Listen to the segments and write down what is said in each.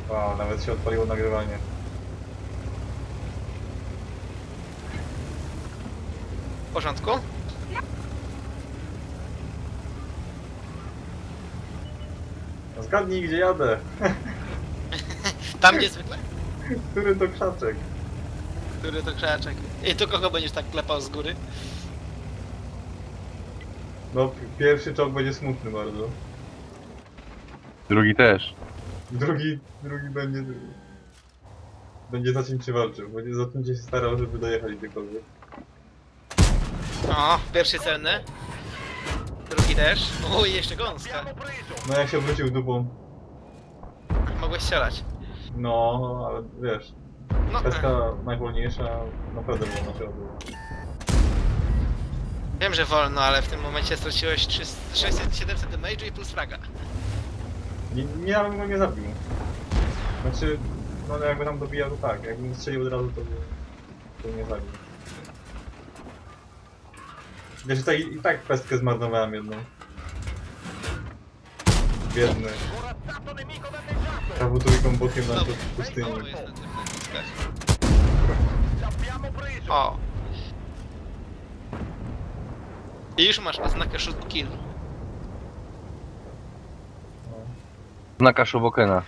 Wow, nawet się odpaliło nagrywanie. W porządku? No zgadnij, gdzie jadę. Tam gdzie zwykle? Który to krzaczek? Który to krzaczek? I tu kogo będziesz tak klepał z góry? No, pierwszy czołg będzie smutny bardzo. Drugi też. Drugi będzie za czym się walczył. Będzie za czym się starał, żeby dojechać gdziekolwiek. O, pierwszy celny. Drugi też. Uj, jeszcze gąska. No jak się obrócił dupą. Mogłeś strzelać. No, ale wiesz. No, Peska najwolniejsza naprawdę wolno się odbyła. wiem, że wolno, ale w tym momencie straciłeś 600-700 damage'u i plus fraga. Ja bym go nie zabił. Znaczy, no ale jakby tam dobijał, to tak. Jakbym strzelił od razu, to nie zabił. Wiesz, i tak pestkę zmarnowałem jedną. Biedny. Prawą trójką bokiem na No, pustyni. o, jest na tym naciskać. O. I już masz oznakę shoot kill. Znaka Shobokena.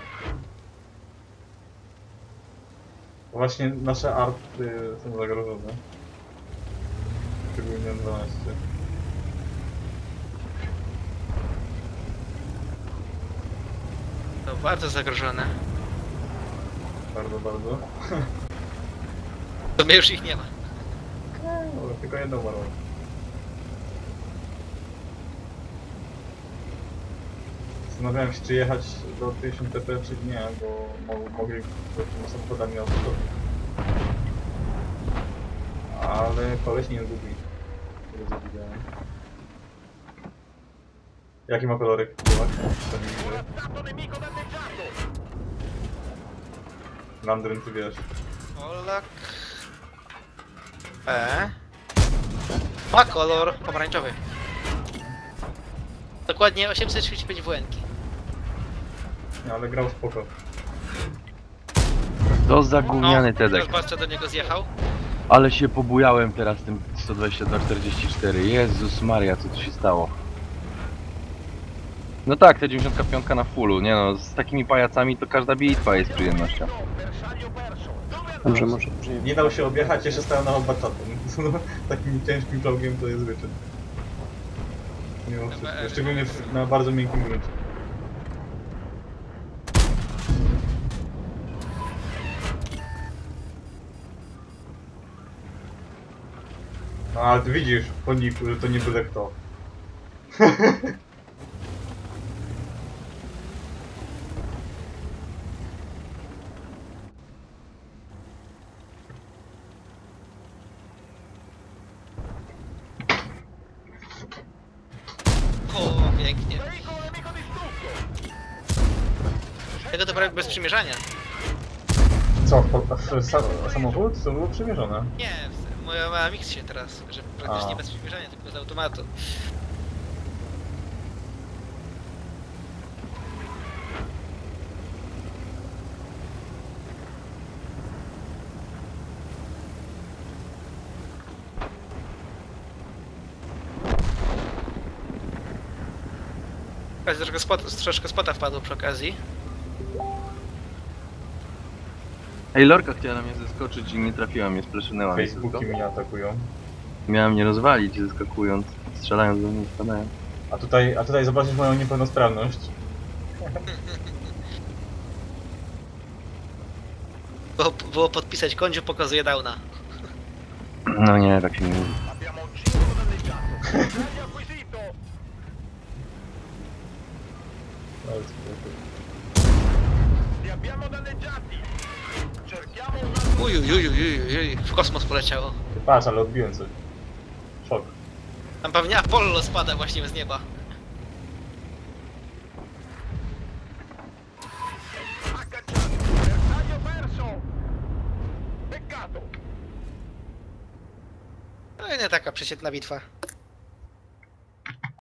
Właśnie nasze arty są zagrożone. Szczególnie 12. To bardzo zagrożone. Bardzo, bardzo. To mnie już ich nie ma. No, tylko jedną umarło. Zastanawiałem się, czy jechać do 1000 TP, czy nie, bo mogli tymi samochodami autostopu. Ale koleś nie gubi. Tego co widziałem. Jaki ma kolorek? Landryn, ty wiesz. Polak. Ma kolor pomarańczowy. Dokładnie 835 WN-ki. Nie, ale grał spoko. To zagówniany No, Tedek. rozbawca do niego zjechał. Ale się pobujałem teraz tym 122-44. Jezus Maria, co tu się stało? No tak, te 95 na fullu, nie no, z takimi pajacami to każda bitwa jest przyjemnością. Dobrze, może. Nie dał się objechać, jeszcze stał na odbaczatem. Takim ciężkim czołgiem to jest wyczyn. Mimo wszystko, szczególnie na bardzo miękkim gruncie. No ale ty widzisz po niku, że to nie byle kto. O, pięknie. Tego to prawie bez przymierzania. Co, samochód? To było przymierzone. Nie, moja mała mix się teraz, że praktycznie A. bez przymierzania, tylko z automatu. Troszkę spota wpadło przy okazji. Ej, Lorka chciała na mnie zeskoczyć i nie trafiła mnie, spleszynęła mnie tylko. Facebooki mnie atakują. Miałem mnie rozwalić zeskakując, strzelając do mnie, spadając. A tutaj zobaczysz moją niepełnosprawność. Było podpisać kądziu pokazuje downa. No nie, tak się nie mówi. Ujujujujujujuj, w kosmos poleciało. Ty patrz, ale odbiłem coś. Szok. Tam pewnie Apollo spada właśnie z nieba. No i nie taka przeciętna bitwa.